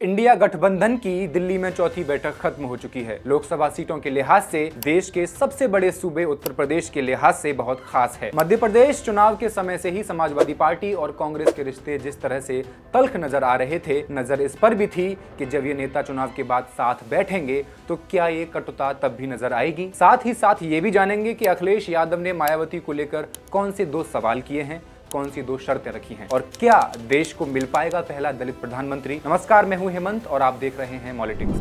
India गठबंधन की दिल्ली में चौथी बैठक खत्म हो चुकी है। लोकसभा सीटों के लिहाज से देश के सबसे बड़े सूबे उत्तर प्रदेश के लिहाज से बहुत खास है। मध्य प्रदेश चुनाव के समय से ही समाजवादी पार्टी और कांग्रेस के रिश्ते जिस तरह से तल्ख नजर आ रहे थे, नजर इस पर भी थी कि जब ये नेता चुनाव के बाद साथ बैठेंगे तो क्या ये कटुता तब भी नजर आएगी। साथ ही साथ ये भी जानेंगे कि अखिलेश यादव ने मायावती को लेकर कौन से 2 सवाल किए हैं, कौन सी 2 शर्तें रखी हैं और क्या देश को मिल पाएगा पहला दलित प्रधानमंत्री। नमस्कार, मैं हूं हेमंत और आप देख रहे हैं मॉलिटिक्स।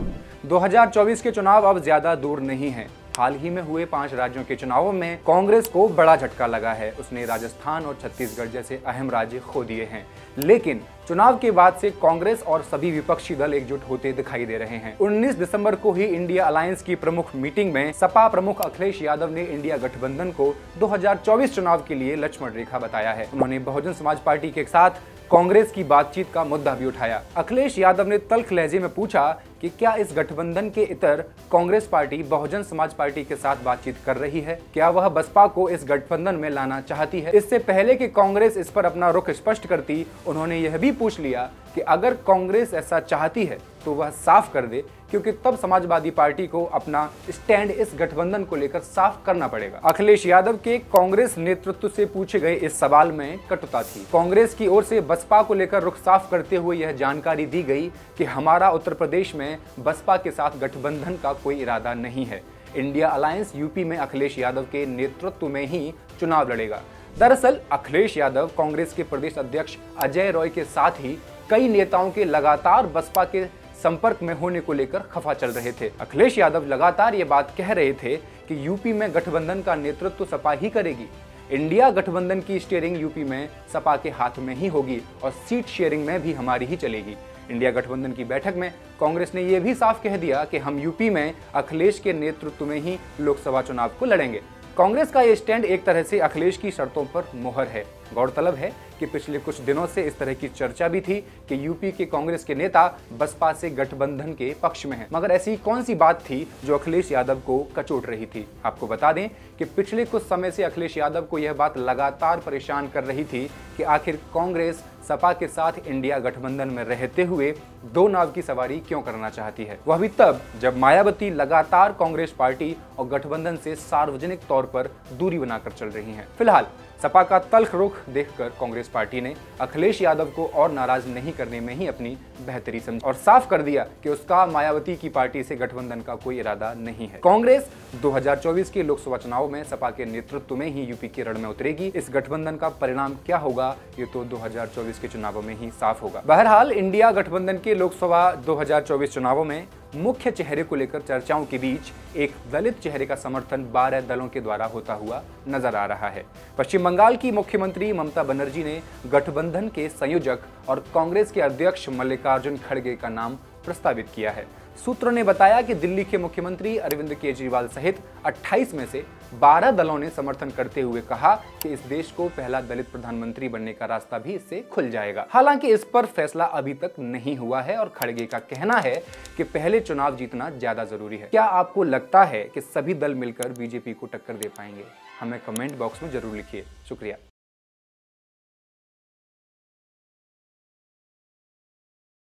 2024 के चुनाव अब ज्यादा दूर नहीं हैं। हाल ही में हुए 5 राज्यों के चुनावों में कांग्रेस को बड़ा झटका लगा है। उसने राजस्थान और छत्तीसगढ़ जैसे अहम राज्य खो दिए हैं, लेकिन चुनाव के बाद से कांग्रेस और सभी विपक्षी दल एकजुट होते दिखाई दे रहे हैं। 19 दिसंबर को ही इंडिया अलायंस की प्रमुख मीटिंग में सपा प्रमुख अखिलेश यादव ने इंडिया गठबंधन को 2024 चुनाव के लिए लक्ष्मण रेखा बताया है। उन्होंने बहुजन समाज पार्टी के साथ कांग्रेस की बातचीत का मुद्दा भी उठाया। अखिलेश यादव ने तल्ख लहजे में पूछा कि क्या इस गठबंधन के इतर कांग्रेस पार्टी बहुजन समाज पार्टी के साथ बातचीत कर रही है, क्या वह बसपा को इस गठबंधन में लाना चाहती है। इससे पहले कि कांग्रेस इस पर अपना रुख स्पष्ट करती, उन्होंने यह भी पूछ लिया कि अगर कांग्रेस ऐसा चाहती है तो वह साफ कर दे, क्योंकि तब समाजवादी पार्टी को अपना स्टैंड इस गठबंधन को लेकर साफ करना पड़ेगा। अखिलेश यादव के कांग्रेस नेतृत्व से पूछे गए इस सवाल में कटुता थी। कांग्रेस की ओर से बसपा को लेकर रुख साफ करते हुए यह जानकारी दी गई कि हमारा उत्तर प्रदेश में बसपा के साथ गठबंधन का कोई इरादा नहीं है। इंडिया अलायंस यूपी में अखिलेश यादव के नेतृत्व में ही चुनाव लड़ेगा। दरअसल अखिलेश यादव कांग्रेस के प्रदेश अध्यक्ष अजय रॉय के साथ ही कई नेताओं के लगातार बसपा के संपर्क में होने को लेकर खफा चल रहे थे। अखिलेश यादव लगातार ये बात कह रहे थे कि यूपी में गठबंधन का नेतृत्व सपा ही करेगी। इंडिया गठबंधन की स्टीयरिंग यूपी में सपा के हाथ में ही होगी और सीट शेयरिंग में भी हमारी ही चलेगी। इंडिया गठबंधन की बैठक में कांग्रेस ने यह भी साफ कह दिया कि हम यूपी में अखिलेश के नेतृत्व में ही लोकसभा चुनाव को लड़ेंगे। कांग्रेस का यह स्टैंड एक तरह से अखिलेश की शर्तों पर मोहर है। गौरतलब है कि पिछले कुछ दिनों से इस तरह की चर्चा भी थी कि यूपी के कांग्रेस के नेता बसपा से गठबंधन के पक्ष में हैं। मगर ऐसी कौन सी बात थी जो अखिलेश यादव को कचोट रही थी। आपको बता दें कि पिछले कुछ समय से अखिलेश यादव को यह बात लगातार परेशान कर रही थी कि आखिर कांग्रेस सपा के साथ इंडिया गठबंधन में रहते हुए 2 नाव की सवारी क्यों करना चाहती है। वह भी तब जब मायावती लगातार कांग्रेस पार्टी और गठबंधन से सार्वजनिक तौर पर दूरी बनाकर चल रही हैं। फिलहाल सपा का तल्ख रुख देखकर कांग्रेस पार्टी ने अखिलेश यादव को और नाराज नहीं करने में ही अपनी बेहतरी समझी और साफ कर दिया कि उसका मायावती की पार्टी से गठबंधन का कोई इरादा नहीं है। कांग्रेस 2024 के लोकसभा चुनाव में सपा के नेतृत्व में ही यूपी के रण में उतरेगी। इस गठबंधन का परिणाम क्या होगा ये तो 2024 के चुनावों में ही साफ होगा। बहरहाल इंडिया गठबंधन के लोकसभा 2024 चुनावों में मुख्य चेहरे को लेकर चर्चाओं के बीच एक दलित चेहरे का समर्थन 12 दलों के द्वारा होता हुआ नजर आ रहा है। पश्चिम बंगाल की मुख्यमंत्री ममता बनर्जी ने गठबंधन के संयोजक और कांग्रेस के अध्यक्ष मल्लिकार्जुन खड़गे का नाम प्रस्तावित किया है। सूत्रों ने बताया कि दिल्ली के मुख्यमंत्री अरविंद केजरीवाल सहित 28 में से 12 दलों ने समर्थन करते हुए कहा कि इस देश को पहला दलित प्रधानमंत्री बनने का रास्ता भी इससे खुल जाएगा। हालांकि इस पर फैसला अभी तक नहीं हुआ है और खड़गे का कहना है कि पहले चुनाव जीतना ज्यादा जरूरी है। क्या आपको लगता है कि सभी दल मिलकर बीजेपी को टक्कर दे पाएंगे? हमें कमेंट बॉक्स में जरूर लिखिए। शुक्रिया।